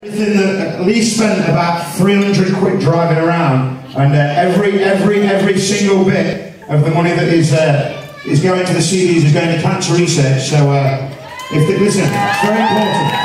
Everything that at least spent about 300 quid driving around, and every single bit of the money that is going to the CDs is going to cancer research. So listen, it's very important.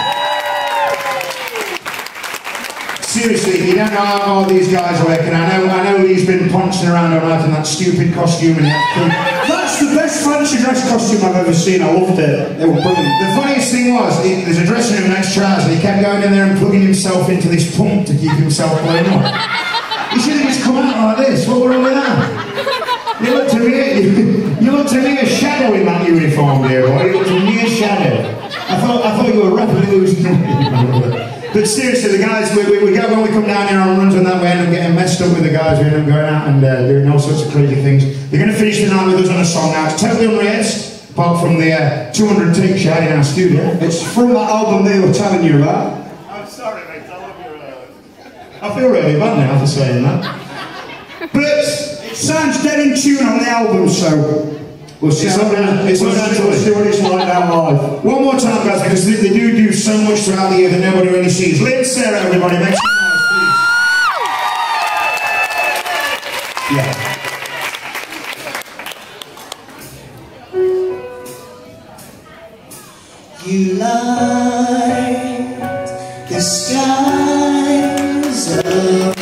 Seriously, you don't know how all these guys work, and I know he's been pouncing around all night in that stupid costume, and that's the best fancy dress costume I've ever seen. I loved it. It was brilliant. The funniest thing was, there's a dressing room next to ours, and he kept going in there and plugging himself into this pump to keep himself blown up. He should have just come out like this. What were wrong with that? You looked to me a shadow in that uniform, dear boy. You looked to me a shadow. I thought you were rapidly losing it. But seriously, the guys, we go when we come down here on runs and that, we end up getting messed up with the guys. We end up going out and doing all sorts of crazy things. They're going to finish the night with us on a song now. It's totally unrehearsed, apart from the 200 take shot in our studio. It's from that album they were telling you about. I'm sorry, mate. I love your... I feel really bad now for saying that. But it sounds dead in tune on the album, so... We'll see what it's like now live. One more time, guys, because they do so much throughout the year that nobody really sees. Lynn, Sarah, everybody, make some noise, please. You light the skies of